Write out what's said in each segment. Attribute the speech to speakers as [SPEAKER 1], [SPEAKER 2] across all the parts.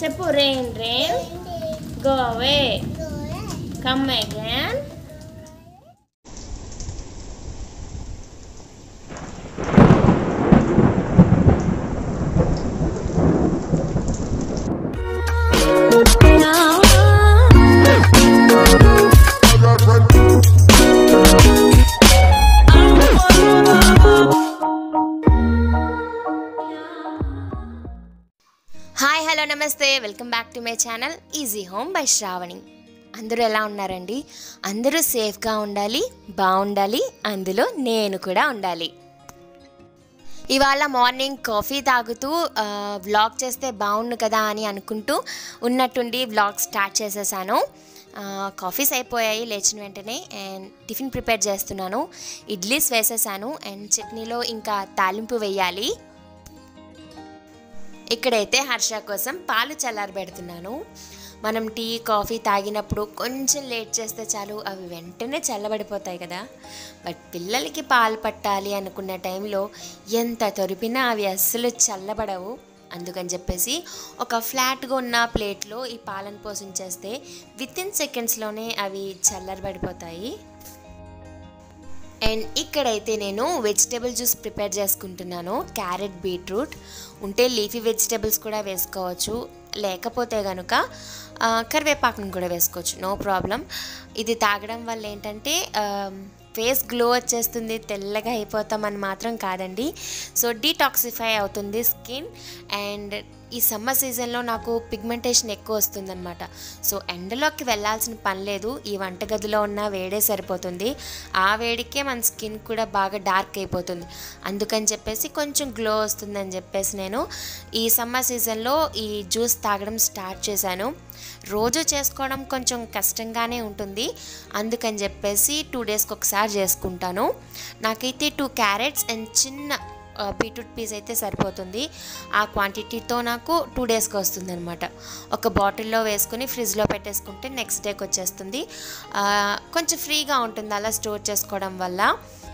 [SPEAKER 1] చెప్పు. rain rain go away come again. Hi hello నమస్తే, welcome back to my channel easy home by Sravani. అందరూ ఎలా ఉన్నారండి? అందరూ సేఫ్గా ఉండాలి, బాగుండాలి, అందులో నేను కూడా ఉండాలి. ఇవాళ మార్నింగ్ కాఫీ తాగుతూ వ్లాగ్ చేస్తే బాగుండు కదా అని అనుకుంటూ ఉన్నట్టుండి వ్లాగ్ స్టార్ట్ చేసేసాను. కాఫీస్ అయిపోయాయి లేచిన వెంటనే. అండ్ టిఫిన్ ప్రిపేర్ చేస్తున్నాను. ఇడ్లీస్ వేసేసాను అండ్ చట్నీలో ఇంకా తాలింపు వేయాలి. ఇక్కడైతే హర్ష కోసం పాలు చల్లారబెడుతున్నాను. మనం టీ కాఫీ తాగినప్పుడు కొంచెం లేట్ చేస్తే చాలు, అవి వెంటనే చల్లబడిపోతాయి కదా. బట్ పిల్లలకి పాలు పట్టాలి అనుకున్న టైంలో ఎంత తొరిపినా అవి అస్సలు చల్లబడవు. అందుకని చెప్పేసి ఒక ఫ్లాట్గా ఉన్న ప్లేట్లో ఈ పాలను పోసించేస్తే వితిన్ సెకండ్స్లోనే అవి చల్లబడిపోతాయి. అండ్ ఇక్కడైతే నేను వెజిటేబుల్ జ్యూస్ ప్రిపేర్ చేసుకుంటున్నాను. క్యారెట్, బీట్రూట్ ఉంటే లీఫీ వెజిటేబుల్స్ కూడా వేసుకోవచ్చు, లేకపోతే కనుక కరివేపాకును కూడా వేసుకోవచ్చు, నో ప్రాబ్లం. ఇది తాగడం వల్ల ఏంటంటే ఫేస్ గ్లో వచ్చేస్తుంది, తెల్లగా అయిపోతామని మాత్రం కాదండి. సో డీటాక్సిఫై అవుతుంది స్కిన్. అండ్ ఈ సమ్మర్ సీజన్లో నాకు పిగ్మెంటేషన్ ఎక్కువ వస్తుందన్నమాట. సో ఎండలోకి వెళ్ళాల్సిన పని లేదు, ఈ వంటగదిలో ఉన్న వేడే సరిపోతుంది. ఆ వేడికే మన స్కిన్ కూడా బాగా డార్క్ అయిపోతుంది. అందుకని చెప్పేసి కొంచెం గ్లో వస్తుందని చెప్పేసి నేను ఈ సమ్మర్ సీజన్లో ఈ జ్యూస్ తాగడం స్టార్ట్ చేశాను. రోజు చేసుకోవడం కొంచెం కష్టంగానే ఉంటుంది, అందుకని చెప్పేసి 2 డేస్కి ఒకసారి చేసుకుంటాను. నాకైతే 2 క్యారెట్స్ అండ్ చిన్న బీట్రూట్ పీస్ అయితే సరిపోతుంది. ఆ క్వాంటిటీతో నాకు 2 డేస్కి వస్తుంది అనమాట. ఒక బాటిల్లో వేసుకుని ఫ్రిడ్జ్లో పెట్టేసుకుంటే నెక్స్ట్ డేకి వచ్చేస్తుంది. కొంచెం ఫ్రీగా ఉంటుంది అలా స్టోర్ చేసుకోవడం వల్ల.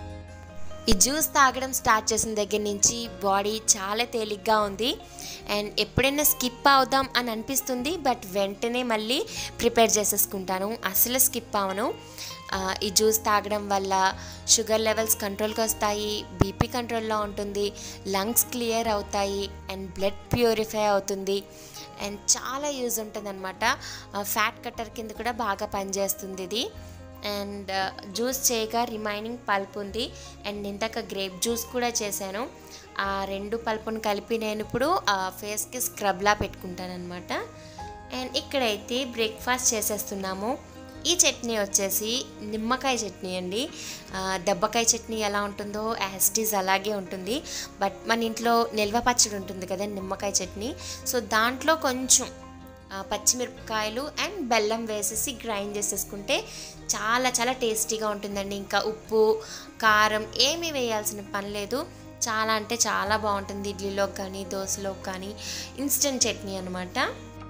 [SPEAKER 1] ఈ జ్యూస్ తాగడం స్టార్ట్ చేసిన దగ్గర నుంచి బాడీ చాలా తేలిగ్గా ఉంది. అండ్ ఎప్పుడైనా స్కిప్ అవుదాం అని అనిపిస్తుంది, బట్ వెంటనే మళ్ళీ ప్రిపేర్ చేసేసుకుంటాను, అసలు స్కిప్ అవను. ఈ జ్యూస్ తాగడం వల్ల షుగర్ లెవెల్స్ కంట్రోల్కి వస్తాయి, బీపీ కంట్రోల్లో ఉంటుంది, లంగ్స్ క్లియర్ అవుతాయి అండ్ బ్లడ్ ప్యూరిఫై అవుతుంది. అండ్ చాలా యూజ్ ఉంటుంది అనమాట. ఫ్యాట్ కట్టర్ కింద కూడా బాగా పనిచేస్తుంది ఇది. అండ్ జ్యూస్ చేయగా రిమైనింగ్ పల్ప్ ఉంది. అండ్ ఇందాక గ్రేప్ జ్యూస్ కూడా చేశాను. ఆ 2 పల్పును కలిపి నేను ఇప్పుడు ఫేస్కి స్క్రబ్లా పెట్టుకుంటాను అనమాట. అండ్ ఇక్కడైతే బ్రేక్ఫాస్ట్ చేసేస్తున్నాము. ఈ చట్నీ వచ్చేసి నిమ్మకాయ చట్నీ అండి. దెబ్బకాయ చట్నీ ఎలా ఉంటుందో యాస్టీస్ అలాగే ఉంటుంది. బట్ మన ఇంట్లో నిల్వ పచ్చడి ఉంటుంది కదా, నిమ్మకాయ చట్నీ. సో దాంట్లో కొంచెం పచ్చిమిరపకాయలు అండ్ బెల్లం వేసేసి గ్రైండ్ చేసేసుకుంటే చాలా చాలా టేస్టీగా ఉంటుందండి. ఇంకా ఉప్పు కారం ఏమీ వేయాల్సిన పని లేదు. చాలా అంటే చాలా బాగుంటుంది. ఇడ్లీలోకి కానీ దోశలోకి కానీ ఇన్స్టెంట్ చట్నీ అనమాట.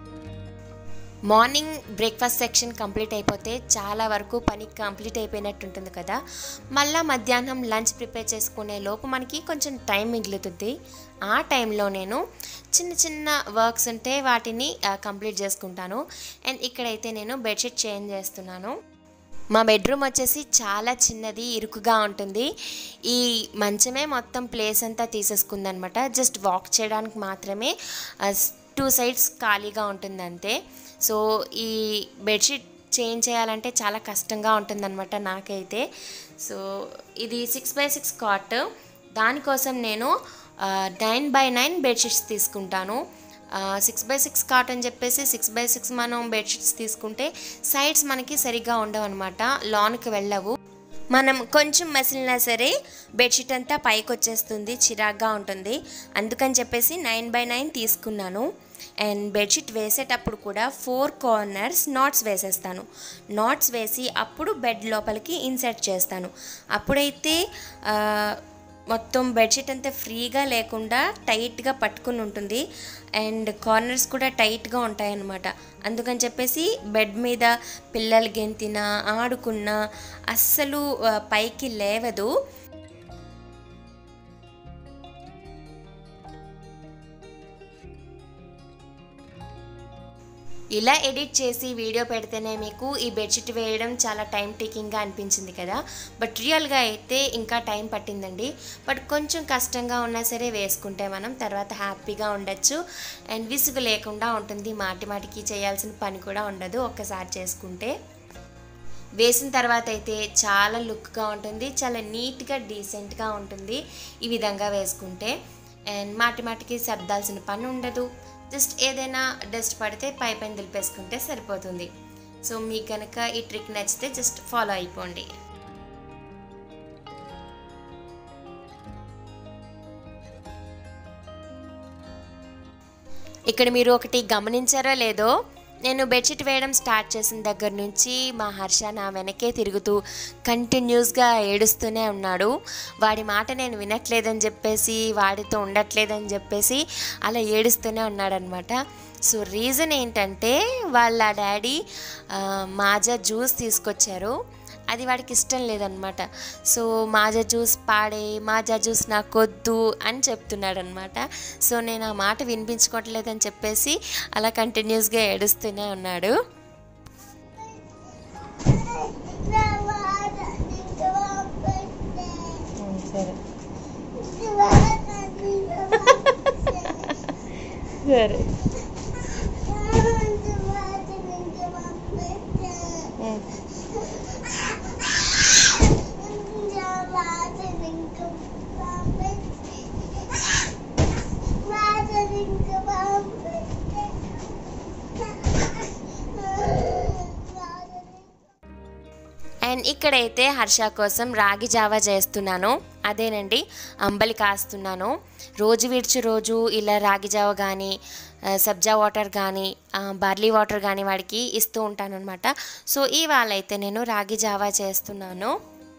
[SPEAKER 1] మార్నింగ్ బ్రేక్ఫాస్ట్ సెక్షన్ కంప్లీట్ అయిపోతే చాలా వరకు పని కంప్లీట్ అయిపోయినట్టు ఉంటుంది కదా. మళ్ళీ మధ్యాహ్నం లంచ్ ప్రిపేర్ చేసుకునే లోపు మనకి కొంచెం టైం మిగులుతుంది. ఆ టైంలో నేను చిన్న చిన్న వర్క్స్ ఉంటే వాటిని కంప్లీట్ చేసుకుంటాను. అండ్ ఇక్కడైతే నేను బెడ్షీట్ చేంజ్ చేస్తున్నాను. మా బెడ్రూమ్ వచ్చేసి చాలా చిన్నది, ఇరుకుగా ఉంటుంది. ఈ మంచమే మొత్తం ప్లేస్ అంతా తీసేసుకుందనమాట. జస్ట్ వాక్ చేయడానికి మాత్రమే 2 సైడ్స్ ఖాళీగా ఉంటుంది అంతే. సో ఈ బెడ్షీట్ చేంజ్ చేయాలంటే చాలా కష్టంగా ఉంటుందన్నమాట నాకైతే. సో ఇది 6x6 కాట్. దానికోసం నేను 9x9 బెడ్షీట్స్ తీసుకుంటాను. 6x6 కాట్ అని చెప్పేసి 6x6 మనం బెడ్షీట్స్ తీసుకుంటే సైడ్స్ మనకి సరిగ్గా ఉండవు అనమాట, లాన్కి వెళ్ళవు. మనం కొంచెం మసిలినా సరే బెడ్షీట్ అంతా పైకి వచ్చేస్తుంది, చిరాగ్గా ఉంటుంది. అందుకని చెప్పేసి 9x9 తీసుకున్నాను. అండ్ బెడ్షీట్ వేసేటప్పుడు కూడా 4 కార్నర్స్ నాట్స్ వేసేస్తాను. నాట్స్ వేసి అప్పుడు బెడ్ లోపలికి ఇన్సర్ట్ చేస్తాను. అప్పుడైతే మొత్తం బెడ్షీట్ అంతా ఫ్రీగా లేకుండా టైట్గా పట్టుకుని ఉంటుంది. అండ్ కార్నర్స్ కూడా టైట్గా ఉంటాయన్నమాట. అందుకని చెప్పేసి బెడ్ మీద పిల్లలు గెంతినా ఆడుకున్నా అస్సలు పైకి లేవదు. ఇలా ఎడిట్ చేసి వీడియో పెడితేనే మీకు ఈ బెడ్షీట్ వేయడం చాలా టైం టేకింగ్గా అనిపించింది కదా, బట్ రియల్గా అయితే ఇంకా టైం పట్టిందండి. బట్ కొంచెం కష్టంగా ఉన్నా సరే వేసుకుంటే మనం తర్వాత హ్యాపీగా ఉండొచ్చు అండ్ విసుగు లేకుండా ఉంటుంది. మాటి మాటికి చేయాల్సిన పని కూడా ఉండదు ఒక్కసారి చేసుకుంటే. వేసిన తర్వాత అయితే చాలా లుక్గా ఉంటుంది, చాలా నీట్గా డీసెంట్గా ఉంటుంది ఈ విధంగా వేసుకుంటే. అండ్ మాటి మాటికి సర్దాల్సిన పని ఉండదు, జస్ట్ ఏదైనా డస్ట్ పడితే పైన దులిపేసుకుంటే సరిపోతుంది. సో మీకు కనుక ఈ ట్రిక్ నచ్చితే జస్ట్ ఫాలో అయిపోండి. ఇక్కడ మీరు ఒకటి గమనించారో లేదో, నేను బెడ్షీట్ వేయడం స్టార్ట్ చేసిన దగ్గర నుంచి మా హర్ష నా వెనకే తిరుగుతూ కంటిన్యూస్గా ఏడుస్తూనే ఉన్నాడు. వాడి మాట నేను వినట్లేదని చెప్పేసి, వాడితో ఉండట్లేదని చెప్పేసి అలా ఏడుస్తూనే ఉన్నాడనమాట. సో రీజన్ ఏంటంటే వాళ్ళ డాడీ మాజా జ్యూస్ తీసుకొచ్చారు, అది వాడికి ఇష్టం లేదనమాట. సో మాజా జ్యూస్ పాడే, మాజా జ్యూస్ నాకొద్దు అని చెప్తున్నాడు అనమాట. సో నేను ఆ మాట వినిపించుకోవట్లేదని చెప్పేసి అలా కంటిన్యూస్గా ఏడుస్తూనే ఉన్నాడు. సరే అండ్ ఇక్కడైతే హర్ష కోసం రాగి జావా చేస్తున్నాను. అదేనండి, అంబలి కాస్తున్నాను. రోజు విడిచి రోజు ఇలా రాగి జావ కానీ, సబ్జా వాటర్ కానీ, బార్లీ వాటర్ కానీ వాడికి ఇస్తూ ఉంటాను అనమాట. సో ఇవాళ అయితే నేను రాగి జావా చేస్తున్నాను.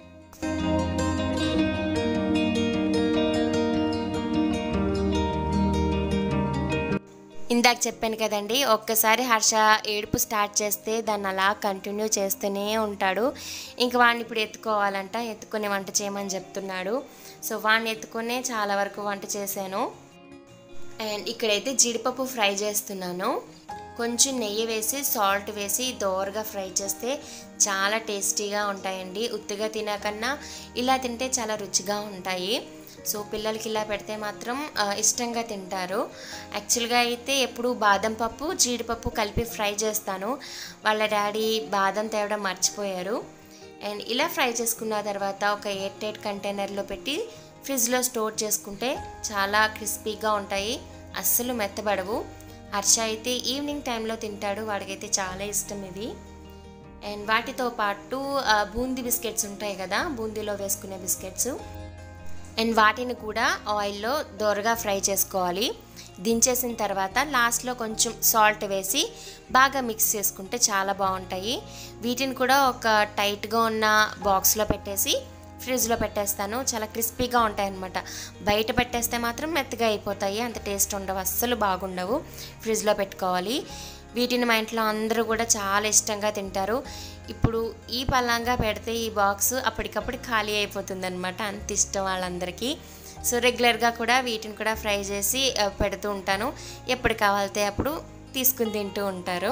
[SPEAKER 1] ఇందాక చెప్పాను కదండి, ఒక్కసారి హర్ష ఏడుపు స్టార్ట్ చేస్తే దాన్ని అలా కంటిన్యూ చేస్తూనే ఉంటాడు. ఇంక వాడిని ఇప్పుడు ఎత్తుకోవాలంట, ఎత్తుకునే వంట చేయమని చెప్తున్నాడు. సో వాడిని ఎత్తుకునే చాలా వరకు వంట చేశాను. అండ్ ఇక్కడైతే జీడిపప్పు ఫ్రై చేస్తున్నాను. కొంచెం నెయ్యి వేసి సాల్ట్ వేసి దోరగా ఫ్రై చేస్తే చాలా టేస్టీగా ఉంటాయండి. ఉత్తిగా తినకన్నా ఇలా తింటే చాలా రుచిగా ఉంటాయి. సో పిల్లలకి ఇలా పెడితే మాత్రం ఇష్టంగా తింటారు. యాక్చువల్గా అయితే ఎప్పుడు బాదం పప్పు జీడిపప్పు కలిపి ఫ్రై చేస్తాను, వాళ్ళ డాడీ బాదం తేవడం మర్చిపోయారు. అండ్ ఇలా ఫ్రై చేసుకున్న తర్వాత ఒక ఎయిర్ టైట్ కంటైనర్లో పెట్టి ఫ్రిడ్జ్లో స్టోర్ చేసుకుంటే చాలా క్రిస్పీగా ఉంటాయి, అస్సలు మెత్తబడవు. హర్ష అయితే ఈవినింగ్ టైంలో తింటాడు, వాడికైతే చాలా ఇష్టం ఇది. అండ్ వాటితో పాటు బూందీ బిస్కెట్స్ ఉంటాయి కదా, బూందీలో వేసుకునే బిస్కెట్స్, అండ్ వాటిని కూడా ఆయిల్లో దోరగా ఫ్రై చేసుకోవాలి. దించేసిన తర్వాత లాస్ట్లో కొంచెం సాల్ట్ వేసి బాగా మిక్స్ చేసుకుంటే చాలా బాగుంటాయి. వీటిని కూడా ఒక టైట్గా ఉన్న బాక్స్లో పెట్టేసి ఫ్రిడ్జ్లో పెట్టేస్తాను. చాలా క్రిస్పీగా ఉంటాయి అన్నమాట. బయట పెట్టేస్తే మాత్రం మెత్తగా అయిపోతాయి, అంత టేస్ట్ ఉండవు, అస్సలు బాగుండవు. ఫ్రిడ్జ్లో పెట్టుకోవాలి. వీటిని మా ఇంట్లో అందరూ కూడా చాలా ఇష్టంగా తింటారు. ఇప్పుడు ఈ పల్లంగా పెడితే ఈ బాక్స్ అప్పటికప్పుడు ఖాళీ అయిపోతుంది అనమాట, అంత ఇష్టం వాళ్ళందరికీ. సో రెగ్యులర్గా కూడా వీటిని కూడా ఫ్రై చేసి పెడుతూ ఉంటాను, ఎప్పుడు కావాలితే అప్పుడు తీసుకుని తింటూ ఉంటారు.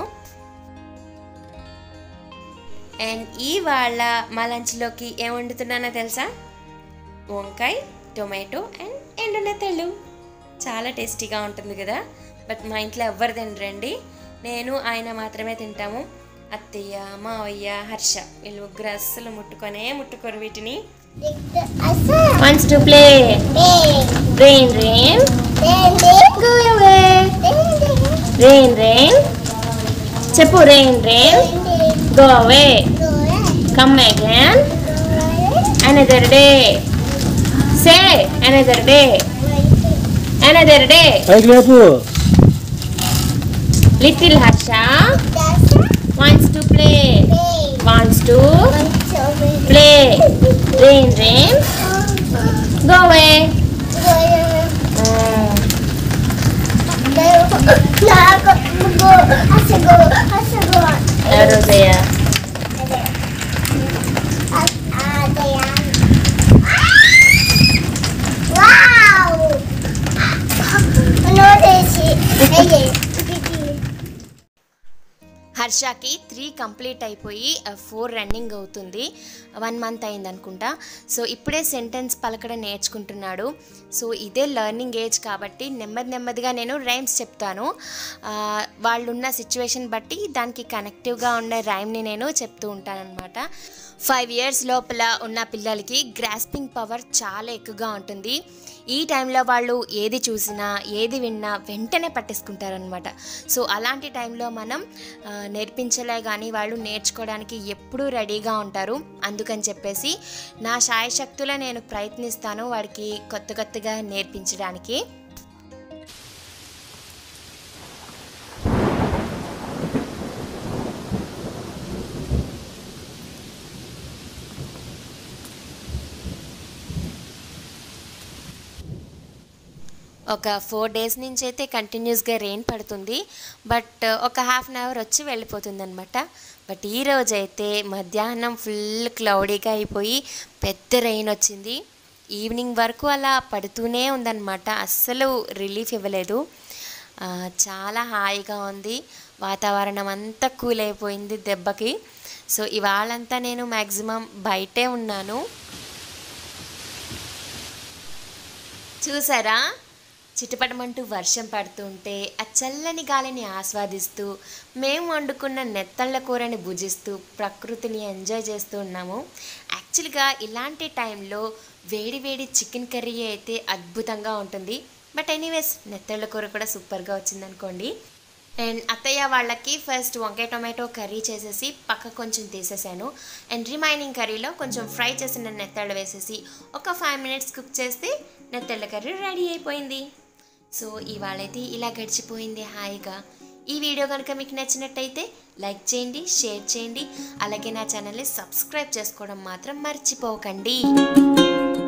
[SPEAKER 1] అండ్ ఇవాళ మా లంచ్లోకి ఏం వండుతున్నానో తెలుసా? వంకాయ, టొమాటో అండ్ ఎండునెత్తళ్ళు. చాలా టేస్టీగా ఉంటుంది కదా, బట్ మా ఇంట్లో ఎవ్వరు తినరండి, నేను ఆయన మాత్రమే తింటాము. అత్తయ్య, మావయ్య, హర్ష వీళ్ళు ముగ్గురు అస్సలు ముట్టుకోరు వీటిని. Wants to play. Rain, rain. Go away. Rain, rain. చెప్పు rain, rain. Go away. Come again. Another day. Say another day. Another day. Little Harsha wants to play. Wants to play. Rain, rain. Go away. Rosaya.
[SPEAKER 2] Wow! No,
[SPEAKER 1] వర్షాకి 3 complete అయిపోయి 4 running అవుతుంది. 1 month అయింది అనుకుంటా. So ఇప్పుడే sentence పలకడం నేర్చుకుంటున్నాడు. So ఇదే learning age కాబట్టి నెమ్మదిగా నేను రైమ్స్ చెప్తాను. వాళ్ళున్న సిచ్యువేషన్ బట్టి దానికి కనెక్టివ్గా ఉండే రైమ్ని నేను చెప్తూ ఉంటానన్నమాట. 5 ఇయర్స్ లోపల ఉన్న పిల్లలకి గ్రాస్పింగ్ పవర్ చాలా ఎక్కువగా ఉంటుంది. ఈ టైంలో వాళ్ళు ఏది చూసినా ఏది విన్నా వెంటనే పట్టేసుకుంటారనమాట. సో అలాంటి టైంలో మనం నేర్పించలే కానీ వాళ్ళు నేర్చుకోవడానికి ఎప్పుడూ రెడీగా ఉంటారు. అందుకని చెప్పేసి నా శాయశక్తులా నేను ప్రయత్నిస్తాను వాడికి కొత్తగా నేర్పించడానికి. ఒక 4 డేస్ నుంచి అయితే కంటిన్యూస్గా రెయిన్ పడుతుంది. బట్ ఒక ½ అన్ అవర్ వచ్చి వెళ్ళిపోతుంది అనమాట. బట్ ఈరోజు అయితే మధ్యాహ్నం ఫుల్ క్లౌడీగా అయిపోయి పెద్ద రెయిన్ వచ్చింది. ఈవినింగ్ వరకు అలా పడుతూనే ఉందన్నమాట. అస్సలు రిలీఫ్ ఇవ్వలేదు. చాలా హాయిగా ఉంది. వాతావరణం అంతా కూల్ అయిపోయింది దెబ్బకి. సో ఇవాళంతా నేను మ్యాక్సిమం బయటే ఉన్నాను. చూసారా, చిటపటమంటూ వర్షం పడుతుంటే ఆ చల్లని గాలిని ఆస్వాదిస్తూ మేము వండుకున్న నెత్తళ్ళ కూరని భుజిస్తూ ప్రకృతిని ఎంజాయ్ చేస్తూ ఉన్నాము. యాక్చువల్గా ఇలాంటి టైంలో వేడి చికెన్ కర్రీ అయితే అద్భుతంగా ఉంటుంది. బట్ ఎనీవేస్ నెత్తళ్ళ కూర కూడా సూపర్గా వచ్చిందనుకోండి. అండ్ అత్తయ్య వాళ్ళకి ఫస్ట్ వంకాయ టొమాటో కర్రీ చేసేసి పక్క కొంచెం తీసేసాను. అండ్ రిమైనింగ్ కర్రీలో కొంచెం ఫ్రై చేసిన నెత్తళ్ళు వేసేసి ఒక 5 మినిట్స్ కుక్ చేస్తే నెత్తళ్ళ కర్రీ రెడీ అయిపోయింది. సో ఇవాళైతే ఇలా గడిచిపోయింది హాయిగా. ఈ వీడియో కనుక మీకు నచ్చినట్టయితే లైక్ చేయండి, షేర్ చేయండి, అలాగే నా ఛానల్ని సబ్స్క్రైబ్ చేసుకోవడం మాత్రం మర్చిపోకండి.